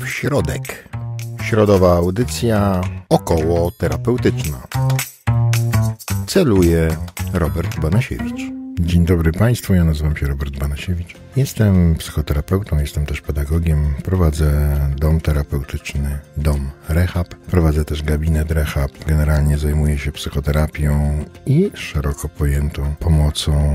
w środek. Środowa audycja około terapeutyczna. Celuje Robert Banasiewicz. Dzień dobry Państwu, ja nazywam się Robert Banasiewicz. Jestem psychoterapeutą, jestem też pedagogiem. Prowadzę dom terapeutyczny, dom rehab. Prowadzę też gabinet rehab. Generalnie zajmuję się psychoterapią i szeroko pojętą pomocą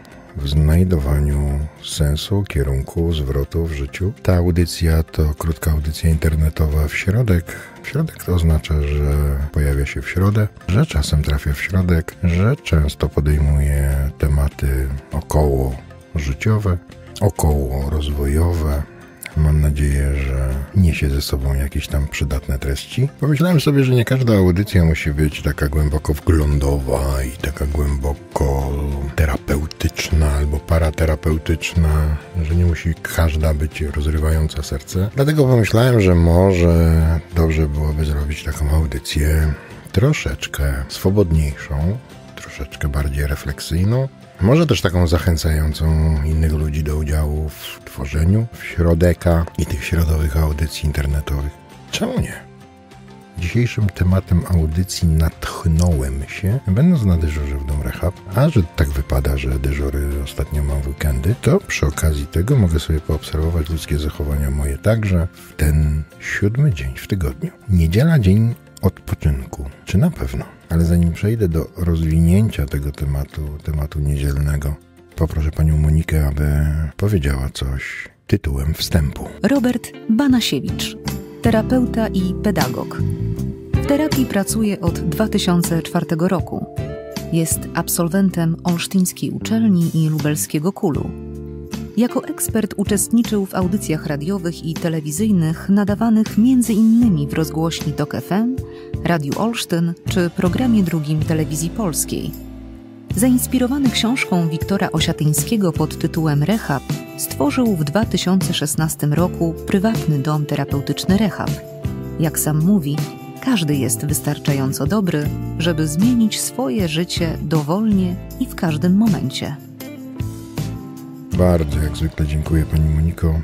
w znajdowaniu sensu, kierunku, zwrotu w życiu. Ta audycja to krótka audycja internetowa w środek. W środek to oznacza, że pojawia się w środę, że czasem trafia w środek, że często podejmuje tematy około życiowe, około rozwojowe. Mam nadzieję, że niesie ze sobą jakieś tam przydatne treści. Pomyślałem sobie, że nie każda audycja musi być taka głęboko wglądowa i taka głęboko terapeutyczna albo paraterapeutyczna, że nie musi każda być rozrywająca serce. Dlatego pomyślałem, że może dobrze byłoby zrobić taką audycję troszeczkę swobodniejszą, troszeczkę bardziej refleksyjną. Może też taką zachęcającą innych ludzi do udziału w tworzeniu środeka i tych środowych audycji internetowych. Czemu nie? Dzisiejszym tematem audycji natchnąłem się, będąc na dyżurze w dom rehab, a że tak wypada, że dyżury ostatnio mam w weekendy, to przy okazji tego mogę sobie poobserwować ludzkie zachowania moje także w ten 7. dzień w tygodniu. Niedziela, dzień odpoczynku. Czy na pewno? Ale zanim przejdę do rozwinięcia tego tematu niedzielnego, poproszę panią Monikę, aby powiedziała coś tytułem wstępu. Robert Banasiewicz, terapeuta i pedagog. W terapii pracuje od 2004 roku. Jest absolwentem Olsztyńskiej Uczelni i Lubelskiego KUL-u. Jako ekspert uczestniczył w audycjach radiowych i telewizyjnych nadawanych m.in. w rozgłośni TOK FM, Radiu Olsztyn czy programie drugim Telewizji Polskiej. Zainspirowany książką Wiktora Osiatyńskiego pod tytułem Rehab, stworzył w 2016 roku prywatny dom terapeutyczny Rehab. Jak sam mówi, każdy jest wystarczająco dobry, żeby zmienić swoje życie dowolnie i w każdym momencie. Bardzo jak zwykle dziękuję pani Moniko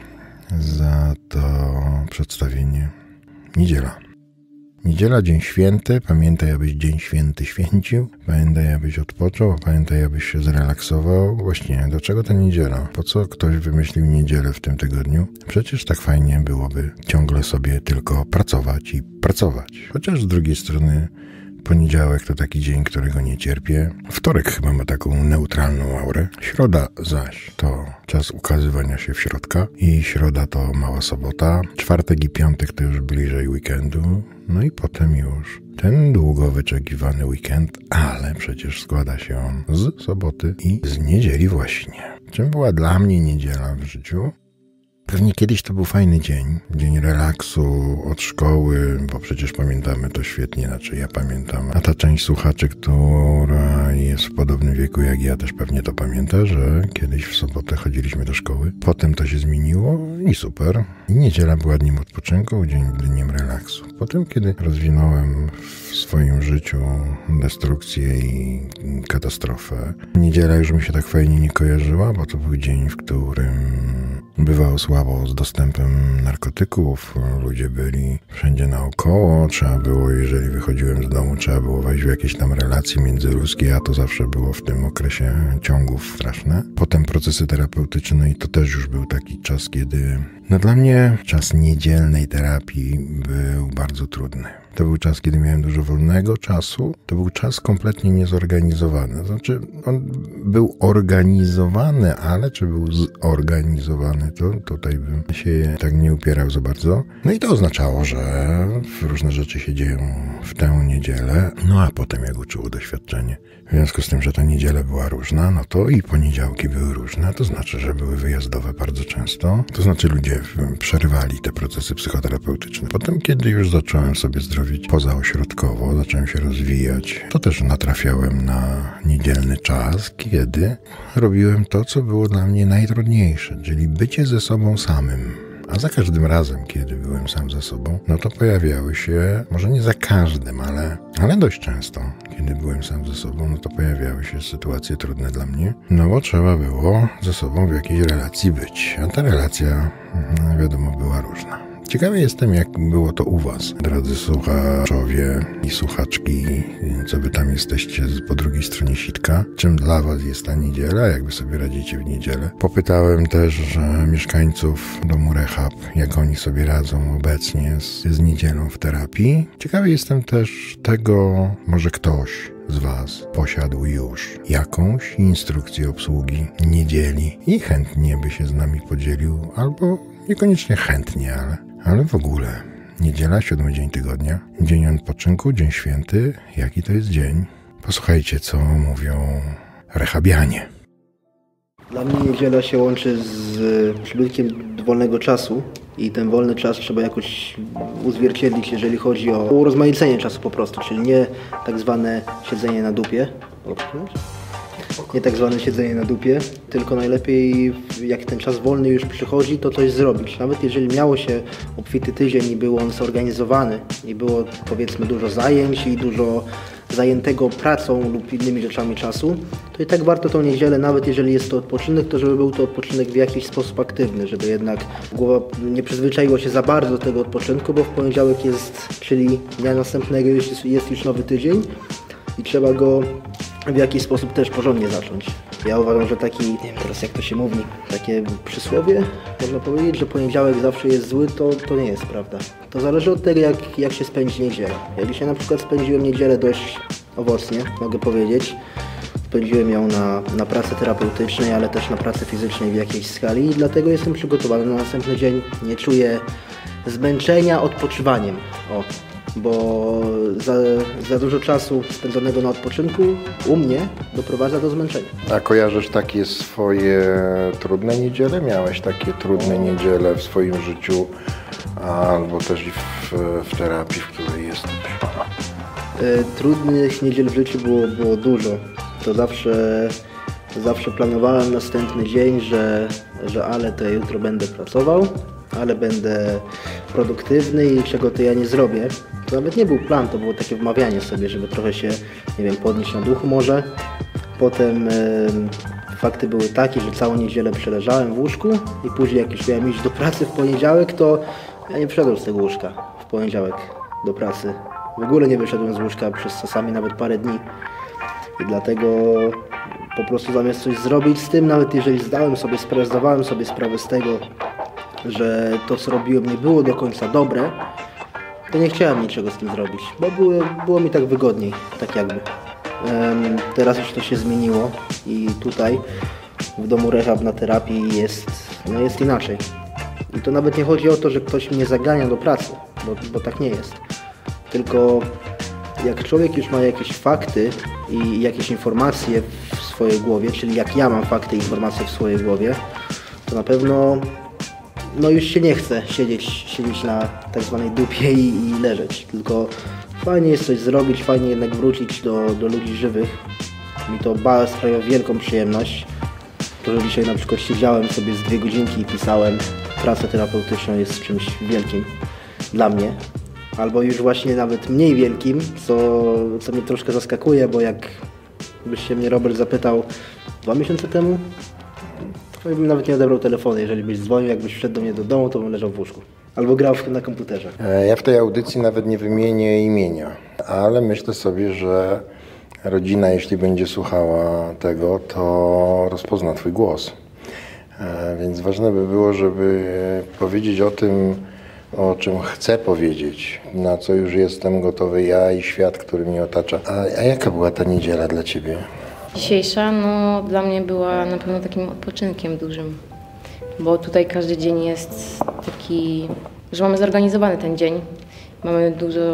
za to przedstawienie. Niedziela. Niedziela, dzień święty. Pamiętaj, abyś dzień święty święcił. Pamiętaj, abyś odpoczął. Pamiętaj, abyś się zrelaksował. Właśnie, do czego ta niedziela? Po co ktoś wymyślił niedzielę w tym tygodniu? Przecież tak fajnie byłoby ciągle sobie tylko pracować i pracować. Chociaż z drugiej strony poniedziałek to taki dzień, którego nie cierpię. Wtorek chyba ma taką neutralną aurę. Środa zaś to czas ukazywania się w środka. I środa to mała sobota. Czwartek i piątek to już bliżej weekendu. No i potem już ten długo wyczekiwany weekend, ale przecież składa się on z soboty i z niedzieli właśnie. Czym była dla mnie niedziela w życiu? Pewnie kiedyś to był fajny dzień, dzień relaksu od szkoły, bo przecież pamiętamy to świetnie, znaczy ja pamiętam. A ta część słuchaczy, która jest w podobnym wieku jak ja, też pewnie to pamięta, że kiedyś w sobotę chodziliśmy do szkoły. Potem to się zmieniło i super. I niedziela była dniem odpoczynku, dniem relaksu. Potem, kiedy rozwinąłem w swoim życiu destrukcję i katastrofę, niedziela już mi się tak fajnie nie kojarzyła, bo to był dzień, w którym bywało słabo z dostępem narkotyków, ludzie byli wszędzie naokoło, trzeba było, jeżeli wychodziłem z domu, trzeba było wejść w jakieś tam relacje międzyludzkie, a to zawsze było w tym okresie ciągów straszne. Potem procesy terapeutyczne i to też już był taki czas, kiedy dla mnie czas niedzielnej terapii był bardzo trudny. To był czas, kiedy miałem dużo wolnego czasu. To był czas kompletnie niezorganizowany. Znaczy, on był organizowany, ale czy był zorganizowany, to tutaj bym się tak nie upierał za bardzo. No i to oznaczało, że różne rzeczy się dzieją w tę niedzielę. No a potem, jak uczyło doświadczenie, w związku z tym, że ta niedziela była różna, no to i poniedziałki były różne. To znaczy, że były wyjazdowe bardzo często. To znaczy, ludzie przerywali te procesy psychoterapeutyczne. Potem, kiedy już zacząłem sobie zdrowić pozaośrodkowo, zacząłem się rozwijać, to też natrafiałem na niedzielny czas, kiedy robiłem to, co było dla mnie najtrudniejsze, czyli bycie ze sobą samym. A za każdym razem, kiedy byłem sam ze sobą, no to pojawiały się, może nie za każdym, ale dość często, kiedy byłem sam ze sobą, no to pojawiały się sytuacje trudne dla mnie, no bo trzeba było ze sobą w jakiejś relacji być. A ta relacja, no wiadomo, była różna. Ciekawy jestem, jak było to u was, drodzy słuchaczowie i słuchaczki, co wy tam jesteście po drugiej stronie sitka. Czym dla was jest ta niedziela, jak wy sobie radzicie w niedzielę. Popytałem też mieszkańców domu Rehab, jak oni sobie radzą obecnie z niedzielą w terapii. Ciekawy jestem też tego, może ktoś z was posiadł już jakąś instrukcję obsługi niedzieli i chętnie by się z nami podzielił, albo niekoniecznie chętnie, ale w ogóle. Niedziela, 7 dzień tygodnia, dzień odpoczynku, dzień święty. Jaki to jest dzień? Posłuchajcie, co mówią rehabianie. Dla mnie niedziela się łączy z przybytkiem wolnego czasu i ten wolny czas trzeba jakoś uzwierciedlić, jeżeli chodzi o urozmaicenie czasu po prostu, czyli nie tak zwane siedzenie na dupie. Nie tak zwane siedzenie na dupie, tylko najlepiej jak ten czas wolny już przychodzi, to coś zrobić. Nawet jeżeli miało się obfity tydzień i był on zorganizowany i było powiedzmy dużo zajęć i dużo zajętego pracą lub innymi rzeczami czasu, to i tak warto tą niedzielę, nawet jeżeli jest to odpoczynek, to żeby był to odpoczynek w jakiś sposób aktywny, żeby jednak głowa nie przyzwyczaiła się za bardzo do tego odpoczynku, bo w poniedziałek jest, czyli dnia następnego jest już nowy tydzień i trzeba go w jakiś sposób też porządnie zacząć. Ja uważam, że taki, nie wiem teraz jak to się mówi, takie przysłowie, można powiedzieć, że poniedziałek zawsze jest zły, to nie jest prawda. To zależy od tego, jak się spędzi niedzielę. Ja dzisiaj na przykład spędziłem niedzielę dość owocnie, mogę powiedzieć. Spędziłem ją na pracy terapeutycznej, ale też na pracy fizycznej w jakiejś skali i dlatego jestem przygotowany na następny dzień. Nie czuję zmęczenia odpoczywaniem. Bo za dużo czasu spędzonego na odpoczynku u mnie doprowadza do zmęczenia. A kojarzysz takie swoje trudne niedziele? Miałeś takie trudne niedziele w swoim życiu, albo też i w terapii, w której jesteś? Trudnych niedziel w życiu było dużo. To zawsze planowałem następny dzień, że ale to jutro będę pracował, ale będę produktywny i czego to ja nie zrobię. To nawet nie był plan, to było takie wmawianie sobie, żeby trochę się, nie wiem, podnieść na duchu może. Potem fakty były takie, że całą niedzielę przeleżałem w łóżku i później jak już miałem iść do pracy w poniedziałek, to ja nie wszedłem z tego łóżka w poniedziałek do pracy. W ogóle nie wyszedłem z łóżka przez czasami nawet parę dni. I dlatego po prostu zamiast coś zrobić z tym, nawet jeżeli zdawałem sobie sprawę z tego, że to co robiłem nie było do końca dobre, to nie chciałem niczego z tym zrobić, bo było mi tak wygodniej, tak jakby. Teraz już to się zmieniło i tutaj w domu Rehab na terapii jest inaczej. I to nawet nie chodzi o to, że ktoś mnie zagania do pracy, bo tak nie jest. Tylko jak człowiek już ma jakieś fakty i jakieś informacje w swojej głowie, czyli jak ja mam fakty i informacje w swojej głowie, to na pewno już się nie chce siedzieć na tak zwanej dupie i leżeć. Tylko fajnie jest coś zrobić, fajnie jednak wrócić do ludzi żywych. Mi to sprawia wielką przyjemność. To, że dzisiaj na przykład siedziałem sobie z 2 godzinki i pisałem, pracę terapeutyczną jest czymś wielkim dla mnie. Albo już właśnie nawet mniej wielkim, co mnie troszkę zaskakuje, bo jak byś się mnie Robert zapytał 2 miesiące temu, to bym nawet nie odebrał telefonu. Jeżeli byś dzwonił, jakbyś wszedł do mnie do domu, to bym leżał w łóżku. Albo grał na komputerze. Ja w tej audycji nawet nie wymienię imienia, ale myślę sobie, że rodzina, jeśli będzie słuchała tego, to rozpozna twój głos. Więc ważne by było, żeby powiedzieć o tym, o czym chcę powiedzieć, na co już jestem gotowy ja i świat, który mnie otacza. A jaka była ta niedziela dla ciebie? Dzisiejsza, dla mnie była na pewno takim odpoczynkiem dużym, bo tutaj każdy dzień jest taki, że mamy zorganizowany ten dzień. Mamy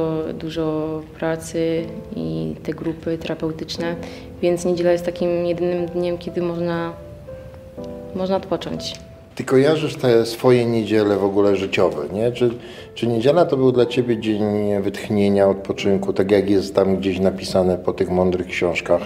dużo pracy i te grupy terapeutyczne, więc niedziela jest takim jedynym dniem, kiedy można odpocząć. Ty kojarzysz te swoje niedziele w ogóle życiowe, nie? Czy niedziela to był dla ciebie dzień wytchnienia, odpoczynku, tak jak jest tam gdzieś napisane po tych mądrych książkach,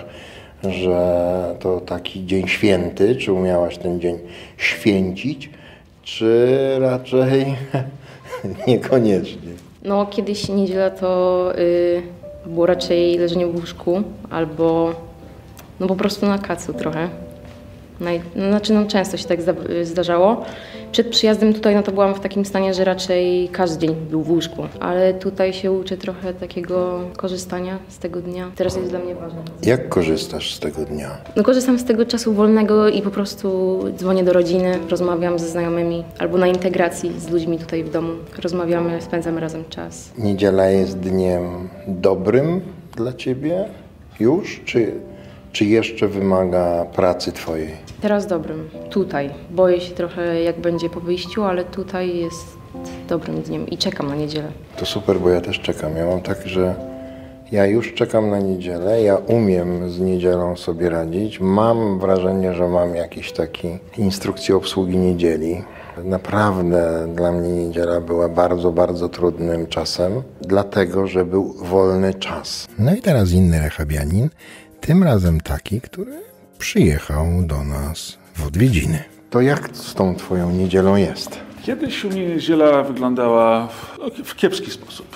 że to taki dzień święty, czy umiałaś ten dzień święcić, czy raczej niekoniecznie? Kiedyś niedziela to było raczej leżenie w łóżku albo po prostu na kacu trochę. Często się tak zdarzało. Przed przyjazdem tutaj to byłam w takim stanie, że raczej każdy dzień był w łóżku, ale tutaj się uczę trochę takiego korzystania z tego dnia. Teraz jest dla mnie ważne. Jak korzystasz z tego dnia? Korzystam z tego czasu wolnego i po prostu dzwonię do rodziny, rozmawiam ze znajomymi albo na integracji z ludźmi tutaj w domu. Rozmawiamy, spędzamy razem czas. Niedziela jest dniem dobrym dla ciebie już, czy jeszcze wymaga pracy twojej? Teraz dobrym. Tutaj. Boję się trochę, jak będzie po wyjściu, ale tutaj jest dobrym dniem i czekam na niedzielę. To super, bo ja też czekam. Ja mam tak, że ja już czekam na niedzielę, ja umiem z niedzielą sobie radzić. Mam wrażenie, że mam jakieś takie instrukcje obsługi niedzieli. Naprawdę dla mnie niedziela była bardzo, bardzo trudnym czasem, dlatego, że był wolny czas. No i teraz inny rehabianin, tym razem taki, który przyjechał do nas w odwiedziny. To jak z tą twoją niedzielą jest? Kiedyś u mnie niedziela wyglądała w kiepski sposób.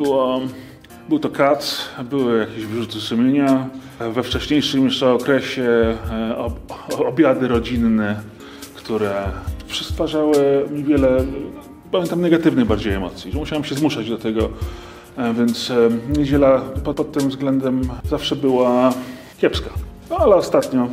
Był to kac, były jakieś wyrzuty sumienia. We wcześniejszym jeszcze okresie obiady rodzinne, które stwarzały mi wiele, pamiętam, negatywnych bardziej emocji, że musiałem się zmuszać do tego, więc niedziela pod tym względem zawsze była kiepska. No, ale ostatnio,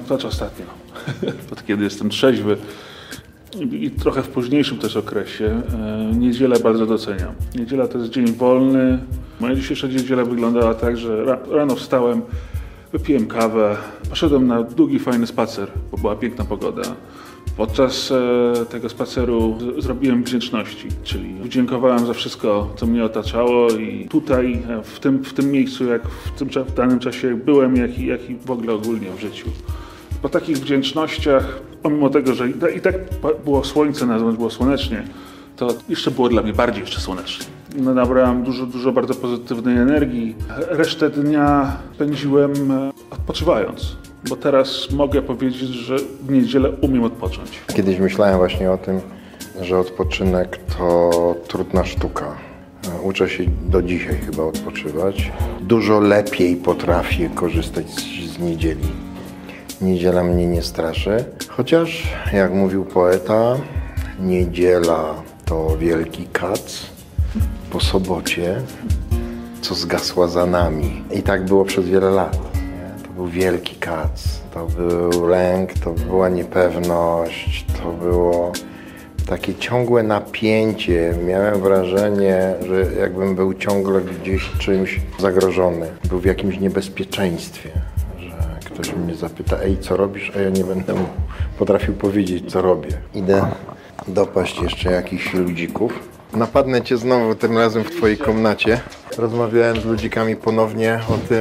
od kiedy jestem trzeźwy i trochę w późniejszym też okresie, niedzielę bardzo doceniam. Niedziela to jest dzień wolny. Moja dzisiejsza niedziela wyglądała tak, że rano wstałem, wypiłem kawę, poszedłem na długi, fajny spacer, bo była piękna pogoda. Podczas tego spaceru zrobiłem wdzięczności, czyli dziękowałem za wszystko, co mnie otaczało i tutaj, w tym miejscu, jak w danym czasie byłem, jak i w ogóle ogólnie w życiu. Po takich wdzięcznościach, pomimo tego, że i tak było słońce, na zewnątrz było słonecznie, to jeszcze było dla mnie bardziej jeszcze słonecznie. Nabrałem dużo bardzo pozytywnej energii. Resztę dnia spędziłem odpoczywając. Bo teraz mogę powiedzieć, że w niedzielę umiem odpocząć. Kiedyś myślałem właśnie o tym, że odpoczynek to trudna sztuka. Uczę się do dzisiaj chyba odpoczywać. Dużo lepiej potrafię korzystać z niedzieli. Niedziela mnie nie straszy. Chociaż, jak mówił poeta, niedziela to wielki kac po sobocie, co zgasła za nami. I tak było przez wiele lat. To był wielki kac, to był lęk, to była niepewność, to było takie ciągłe napięcie. Miałem wrażenie, że jakbym był ciągle gdzieś czymś zagrożony. Był w jakimś niebezpieczeństwie, że ktoś mnie zapyta, ej, co robisz? A ja nie będę mu potrafił powiedzieć, co robię. Idę dopaść jeszcze jakichś ludzików. Napadnę cię znowu, tym razem w twojej komnacie. Rozmawiałem z ludzikami ponownie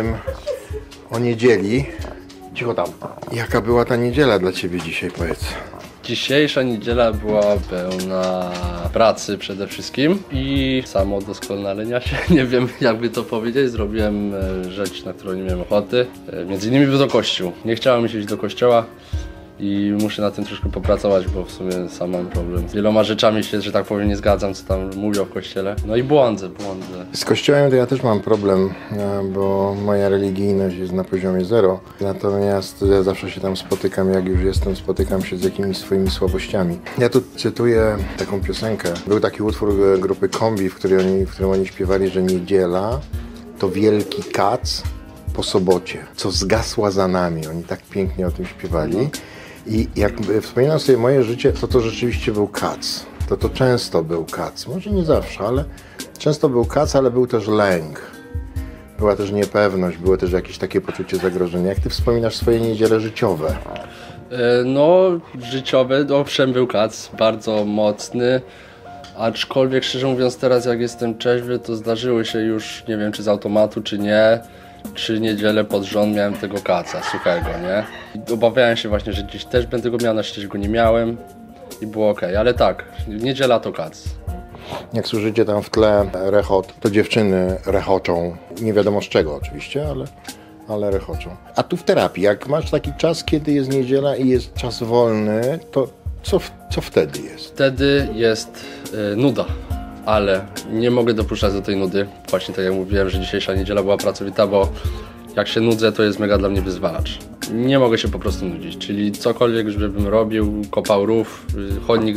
o niedzieli. Cicho tam. Jaka była ta niedziela dla ciebie dzisiaj, powiedz? Dzisiejsza niedziela była pełna pracy przede wszystkim i samodoskonalenia się, nie wiem jakby to powiedzieć. Zrobiłem rzecz, na którą nie miałem ochoty. Między innymi był to kościół. Nie chciałem iść do kościoła i muszę na tym troszkę popracować, bo w sumie sam mam problem. Z wieloma rzeczami się, że tak powiem, nie zgadzam, co tam mówią w kościele. No i błądzę. Z kościołem to ja też mam problem, bo moja religijność jest na poziomie 0. Natomiast ja zawsze się tam spotykam, jak już jestem, spotykam się z jakimiś swoimi słabościami. Ja tu cytuję taką piosenkę. Był taki utwór grupy Kombi, w którym oni śpiewali, że niedziela to wielki kac po sobocie, co zgasła za nami. Oni tak pięknie o tym śpiewali. I jak wspominam sobie moje życie, to rzeczywiście był kac. To często był kac. Może nie zawsze, ale często był kac, ale był też lęk. Była też niepewność, było też jakieś takie poczucie zagrożenia. Jak ty wspominasz swoje niedziele życiowe? No, życiowe, owszem, był kac, bardzo mocny. Aczkolwiek, szczerze mówiąc, teraz jak jestem trzeźwy, to zdarzyły się już, nie wiem czy z automatu, czy nie, 3 niedziele pod rząd miałem tego kaca suchego, nie? I obawiałem się właśnie, że gdzieś też będę go miał, na szczęście go nie miałem i było okej, ale tak, niedziela to kac. Jak słyszycie tam w tle rechot, to dziewczyny rechoczą, nie wiadomo z czego oczywiście, ale rechoczą. A tu w terapii, jak masz taki czas, kiedy jest niedziela i jest czas wolny, to co wtedy jest? Wtedy jest nuda. Ale nie mogę dopuszczać do tej nudy. Właśnie tak jak mówiłem, że dzisiejsza niedziela była pracowita, bo Jak się nudzę, to jest mega dla mnie wyzwalacz. Nie mogę się po prostu nudzić, czyli cokolwiek, żebym robił, kopał rów, chodnik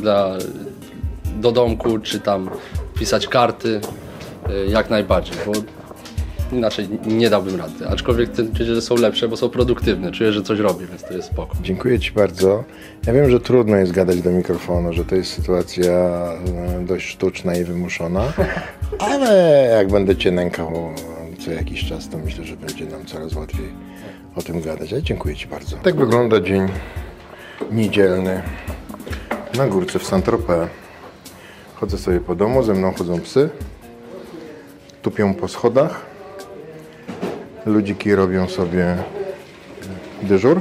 do domku, czy tam pisać karty, jak najbardziej, bo inaczej nie dałbym rady. Aczkolwiek te niedziele są lepsze, bo są produktywne, czuję, że coś robię, więc to jest spoko. Dziękuję Ci bardzo. Ja wiem, że trudno jest gadać do mikrofonu, że to jest sytuacja dość sztuczna i wymuszona, ale jak będę Cię nękał co jakiś czas, to myślę, że będzie nam coraz łatwiej o tym gadać. Ja dziękuję Ci bardzo. Tak wygląda dzień niedzielny na górce w Saint-Tropez. Chodzę sobie po domu, ze mną chodzą psy, tupią po schodach, ludziki robią sobie dyżur.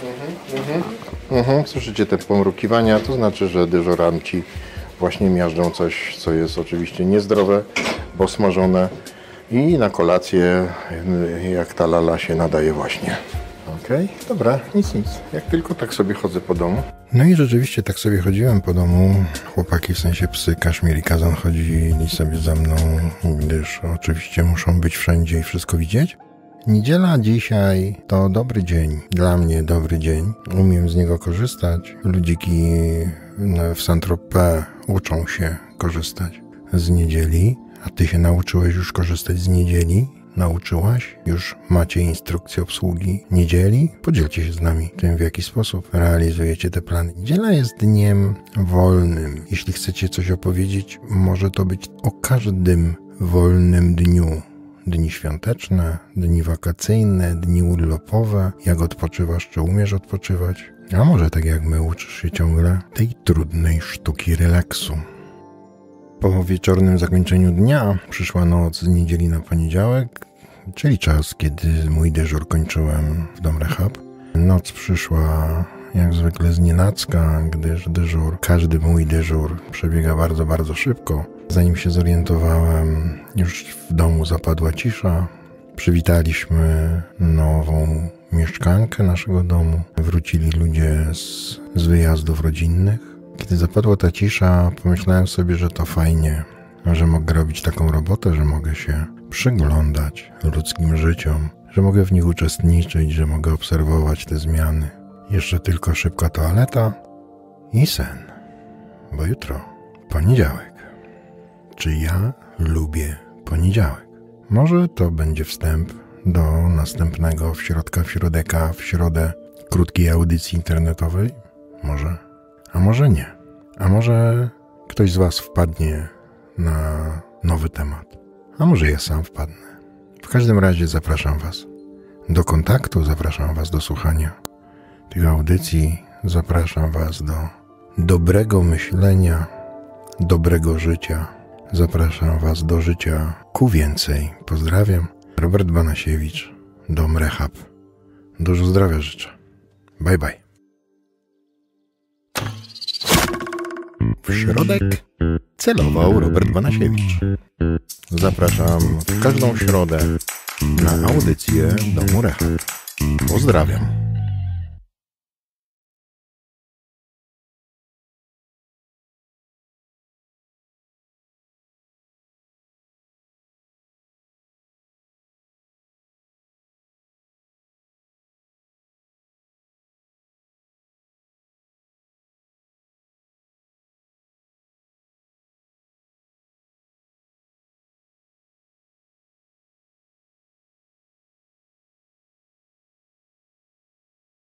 Słyszycie te pomrukiwania, to znaczy, że dyżuranci właśnie miażdżą coś, co jest oczywiście niezdrowe, bo smażone i na kolację, jak ta lala się nadaje właśnie. Okej, dobra, nic. Jak tylko tak sobie chodzę po domu. No i rzeczywiście tak sobie chodziłem po domu. Chłopaki, w sensie psy, Kaszmir i Kazan chodzili sobie za mną, gdyż oczywiście muszą być wszędzie i wszystko widzieć. Niedziela dzisiaj to dobry dzień. Dla mnie dobry dzień. Umiem z niego korzystać. Ludziki w Saint-Tropez uczą się korzystać z niedzieli. A Ty się nauczyłeś już korzystać z niedzieli? Nauczyłaś? Już macie instrukcję obsługi niedzieli? Podzielcie się z nami tym, w jaki sposób realizujecie te plany. Niedziela jest dniem wolnym. Jeśli chcecie coś opowiedzieć, może to być o każdym wolnym dniu. Dni świąteczne, dni wakacyjne, dni urlopowe. Jak odpoczywasz, czy umiesz odpoczywać? A może tak jak my, uczysz się ciągle tej trudnej sztuki relaksu. Po wieczornym zakończeniu dnia przyszła noc z niedzieli na poniedziałek, czyli czas, kiedy mój dyżur kończyłem w Dom Rehab. Noc przyszła jak zwykle znienacka, gdyż każdy mój dyżur przebiega bardzo, bardzo szybko. Zanim się zorientowałem, już w domu zapadła cisza. Przywitaliśmy nową mieszkankę naszego domu. Wrócili ludzie z wyjazdów rodzinnych. Kiedy zapadła ta cisza, pomyślałem sobie, że to fajnie, że mogę robić taką robotę, że mogę się przyglądać ludzkim życiom, że mogę w nich uczestniczyć, że mogę obserwować te zmiany. Jeszcze tylko szybka toaleta i sen, bo jutro poniedziałek. Czy ja lubię poniedziałek? Może to będzie wstęp do następnego w środę krótkiej audycji internetowej? Może. A może nie. A może ktoś z Was wpadnie na nowy temat. A może ja sam wpadnę. W każdym razie zapraszam Was do kontaktu, zapraszam Was do słuchania tych audycji, zapraszam Was do dobrego myślenia, dobrego życia. Zapraszam Was do życia ku więcej. Pozdrawiam. Robert Banasiewicz, Dom Rehab. Dużo zdrowia życzę. Bye bye. W środek celował Robert Banasiewicz. Zapraszam w każdą środę na audycję Domu Rehab. Pozdrawiam.